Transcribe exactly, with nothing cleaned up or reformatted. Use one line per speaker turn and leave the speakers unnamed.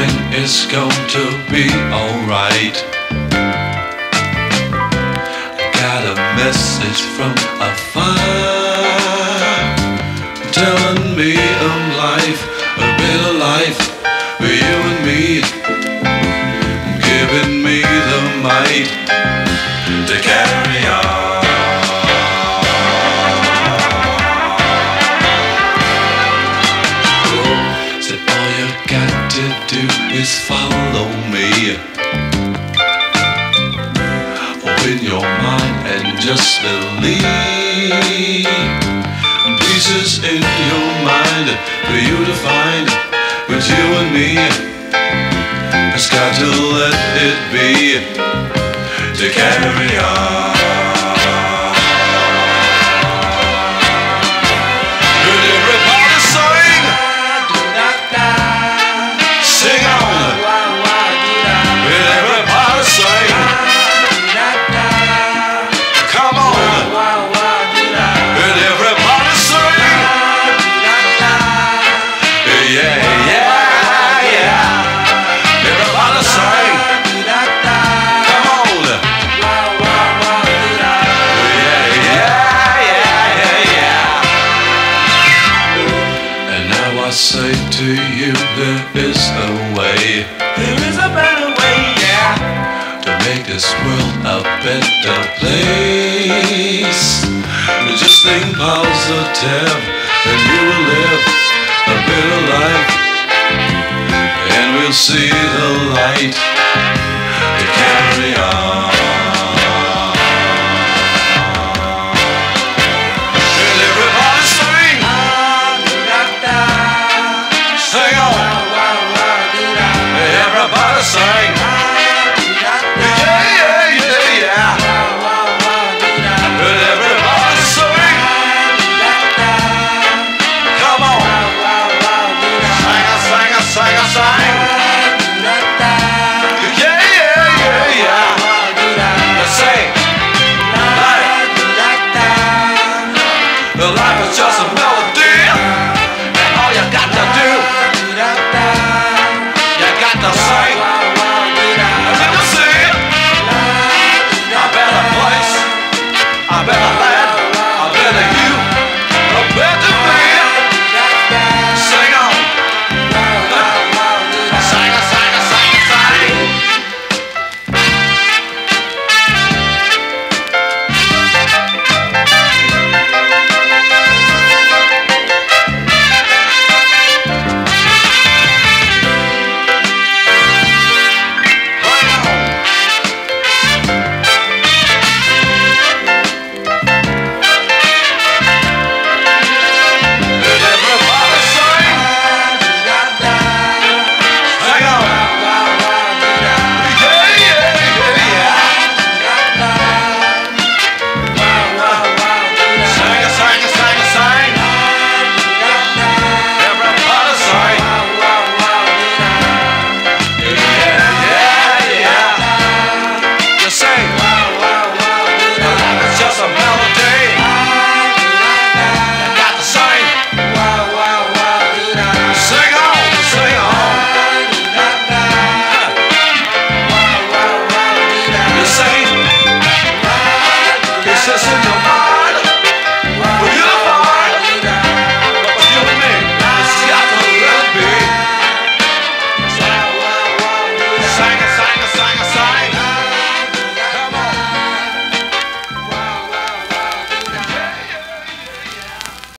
everything is going to be alright. I got a message from afar, telling me of life, a better life for you and me, giving me the might to carry on. Said all you got to do is follow me. Open your mind and just believe. Pieces in your mind for you to find, but you and me has got to let it be to carry on. Could everybody sing? Sing on. Could everybody sing? Come on. Could everybody sing? Yeah, yeah, yeah. Everybody sing. Come on. Yeah, yeah, yeah, yeah, yeah. And now I say to you, there is a way.
There is a better way, yeah,
to make this world a better place. Just think positive and you will live a better life, and we'll see the light